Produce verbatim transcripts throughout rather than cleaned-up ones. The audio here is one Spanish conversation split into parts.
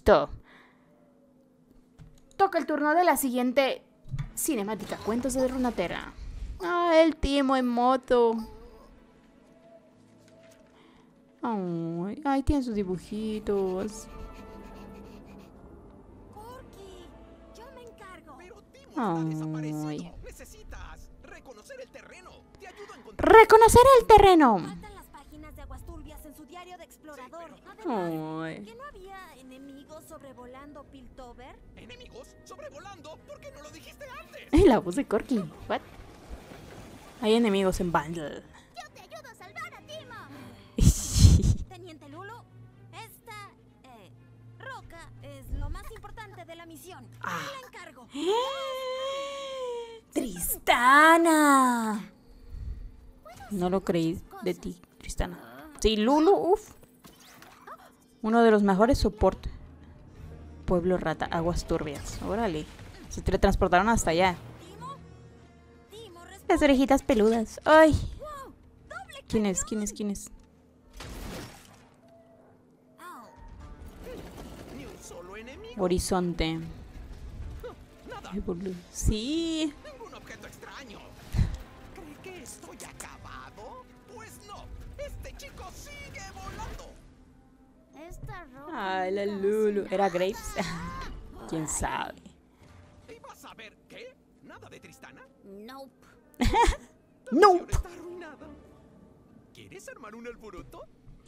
Listo. Toca el turno de la siguiente cinemática. Cuentos de Runeterra. Ah, el Timo en moto. Ay, ay, tiene sus dibujitos. Corky, yo me encargo. Pero Timo está Ay. desaparecido. Necesitas reconocer el terreno. Te ayudo a encontrar. Reconocer el terreno. Faltan las páginas de Aguas Turbias en su diario de explorador. Sí, Además, Ay. ¿que no había enemigos sobrevolando Piltover? ¿Enemigos sobrevolando? ¿Por qué no lo dijiste antes? La voz de Corky. What? Hay enemigos en Bundle. Yo te ayudo a salvar a Timo. Teniente Lulu, esta eh, roca es lo más importante de la misión. Ah. Me la encargo. Tristana. No lo creí de ti, Tristana. Sí, Lulu, uff. Uno de los mejores soportes. Pueblo Rata, Aguas Turbias. Órale. Se teletransportaron hasta allá. Timo, Timo, responde. Las orejitas peludas. Ay. Wow, doble ¿Quién es? ¿Quién es? ¿Quién es? Oh, Ni un solo enemigo. Horizonte. Nada. Ay, boludo. Sí. Ningún objeto extraño. ¿Cree que estoy acabado? Pues no. Este chico sigue volando. esta roca. Ay, la nunca Lulu. hace ¿Era nada. Graves? ¿Quién sabe? ¿Y vas a ver qué? ¿Nada de Tristana? Nope. No. La misión está arruinada. ¿Quieres armar un alboroto?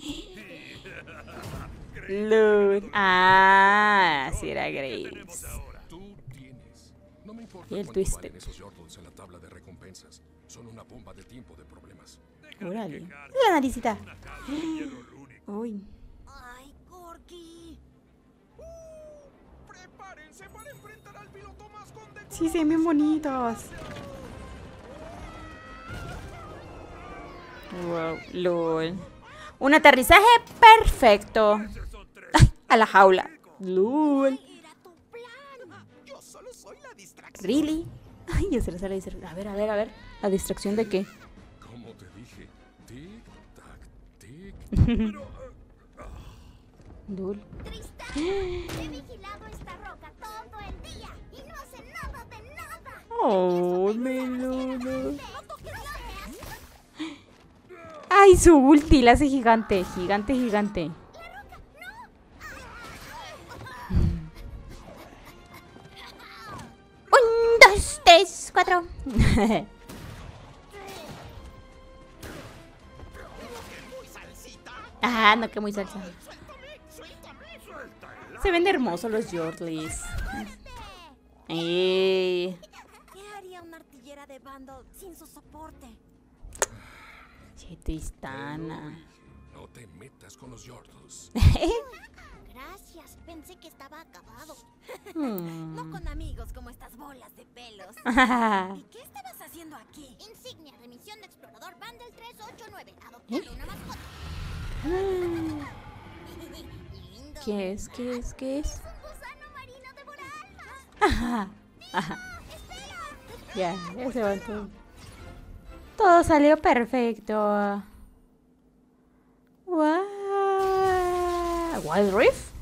Lulu. Ah, sí era Graves. Tú tienes. No me importa Y el cuánto Twisted. valen esos Yordles en la tabla de recompensas. Son una bomba de tiempo de problemas. Órale. La naricita. Uy. Ay, Corky. Prepárense para enfrentar al piloto más condecorado. Sí, se ven bien bonitos. Wow, lol. Un aterrizaje perfecto. Ay, a la jaula. Lol. Era tu plan. Yo solo soy la distracción. Really? Ay, ya se le sale distracción. A ver, a ver, a ver. ¿La distracción de qué? Como te dije, tic, tac, tic. Lol. Tristán, he vigilado esta roca todo el día y no hace nada de nada. Oh, menudo. No toques la Ay, su ulti la hace gigante. Gigante, gigante. Un, dos, tres, cuatro. Muy salsita. Ah, no, que muy salsa. Suéltame, suéltame, suéltala. Se ven hermosos los Yordles. Eh. ¿Qué haría una artillera de Bundle sin su soporte? Che, Tristana. No te metas con los Yordles. Gracias, pensé que estaba acabado. Hmm. No con amigos como estas bolas de pelos. Ah. ¿Y qué estabas haciendo aquí? Insignia de misión de explorador Bundle tres ocho nueve. Adoptar una mascota. Lindo. ¿Qué es? ¿Qué es? ¿Qué es? Un gusano marino devora almas. Ajá. Ajá. ¡Espera! Ya, ya se van todos. Todo salió perfecto. Wow. Wild Rift.